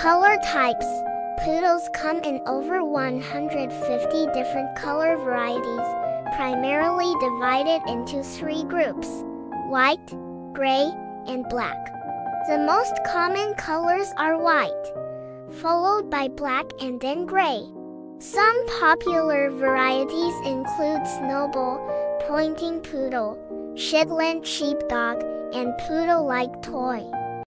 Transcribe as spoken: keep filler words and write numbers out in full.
Color types. Poodles come in over one hundred fifty different color varieties, primarily divided into three groups: white, gray, and black. The most common colors are white, followed by black and then gray. Some popular varieties include Snowball, Pointing Poodle, Shetland Sheepdog, and Poodle-like Toy.